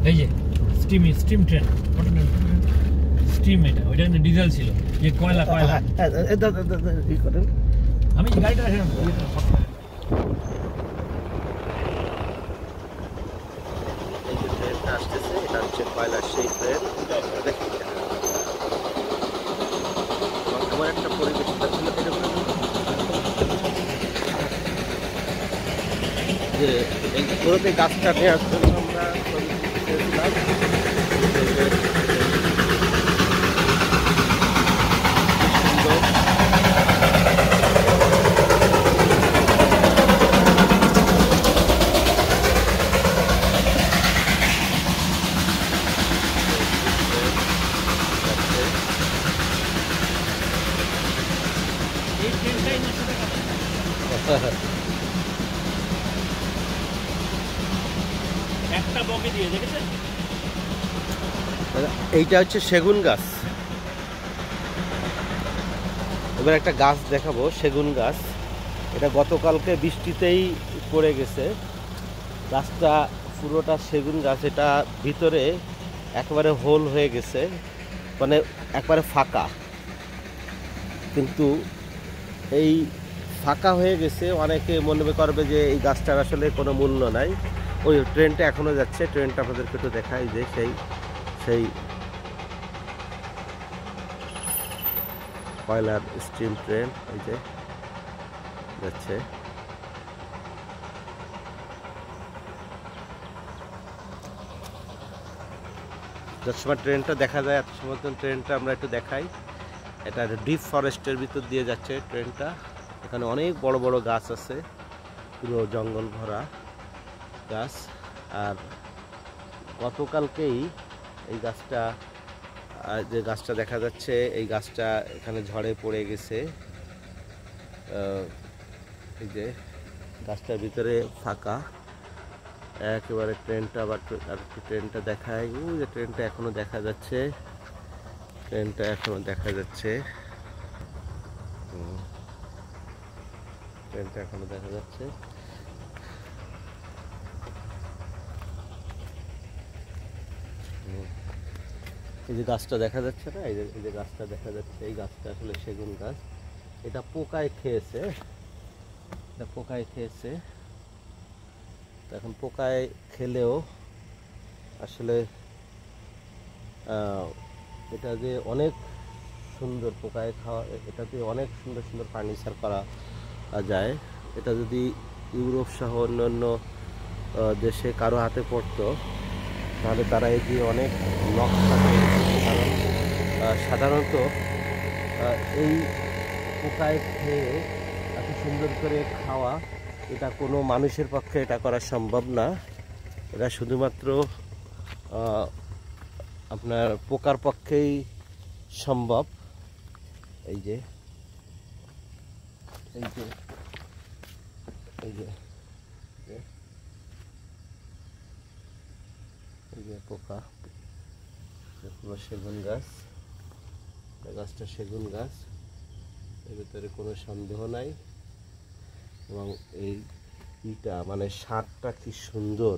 এই যে steam train steam, এটা ওইটা কিন্তু ডিজেল ছিল, যে কয়লা আমি গাড়িটা আসতেছে, এটা হচ্ছে কয়লার সেই ট্রেন। এমন একটা পরিবেশ যে এই পুরোতে গাছটা নেওয়ার জন্য আমরা একটা বগি দিয়ে দেখেছেন। এইটা হচ্ছে সেগুন গাছ। এবার একটা গাছ দেখাবো, সেগুন গাছ। এটা গতকালকে বৃষ্টিতেই পড়ে গেছে। গাছটা পুরোটা সেগুন গাছ, এটা ভিতরে একেবারে হোল হয়ে গেছে, মানে একবারে ফাঁকা। কিন্তু এই ফাঁকা হয়ে গেছে, অনেকে মনে করবে যে এই গাছটার আসলে কোনো মূল্য নাই। ওই ট্রেনটা এখনো যাচ্ছে, ট্রেনটা আপনাদেরকে একটু দেখাই যে সেই কয়লার স্টিম ট্রেন এই যে যাচ্ছে। যত সময় ট্রেনটা দেখা যায় এত সময় ট্রেনটা আমরা একটু দেখাই। এটা ডিপ ফরেস্টের ভিতর দিয়ে যাচ্ছে ট্রেনটা। এখানে অনেক বড় বড় গাছ আছে, পুরো জঙ্গল ভরা গাছ। আর গতকালকেই এই গাছটা, যে গাছটা দেখা যাচ্ছে, এই গাছটা এখানে ঝড়ে পড়ে গেছে। এই যে গাছটার ভিতরে ফাঁকা একেবারে। ট্রেনটা আবার একটু ট্রেনটা দেখায়, ওই যে ট্রেনটা এখনো দেখা যাচ্ছে, ট্রেনটা এখনো দেখা যাচ্ছে, ট্রেনটা এখনো দেখা যাচ্ছে। এই যে গাছটা দেখা যাচ্ছে না, এই যে গাছটা দেখা যাচ্ছে, এই গাছটা আসলে সেগুন গাছ। এটা পোকায় খেয়েছে, এটা পোকায় খেয়েছে। এখন পোকায় খেলেও আসলে এটা যে অনেক সুন্দর, পোকায় খাওয়া, এটাতে অনেক সুন্দর সুন্দর ফার্নিচার করা যায়। এটা যদি ইউরোপ সহ অন্যান্য দেশে কারো হাতে পড়তো, তাহলে তারা এই দিয়ে অনেক নকশা পেয়েছে। কারণ সাধারণত এই পোকায় খেয়ে এত সুন্দর করে খাওয়া, এটা কোনো মানুষের পক্ষে এটা করা সম্ভব না। এটা শুধুমাত্র আপনার পোকার পক্ষেই সম্ভব। এই যে এই যে এই যে এই যে পোকা, পুরো সেগুন গাছ। গাছটা সেগুন গাছ, এর ভিতরে কোনো সন্দেহ নাই। এবং এই ইটা মানে স্বাদটা কি সুন্দর।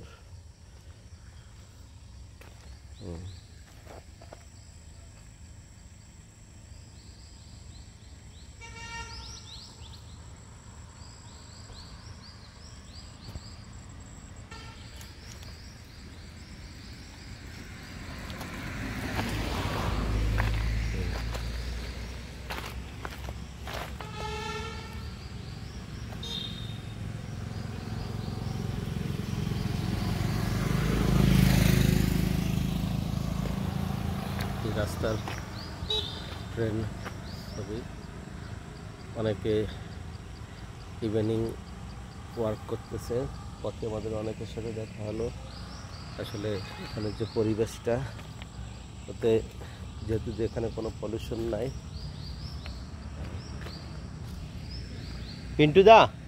রাস্তার ট্রেন ছবি। অনেকে ইভিনিং ওয়ার্ক করতেছে পথে, আমাদের অনেকের সাথে দেখা হলো। আসলে এখানে যে পরিবেশটা, ওতে যেহেতু এখানে কোনো পলিউশন নাই। পিন্টু দা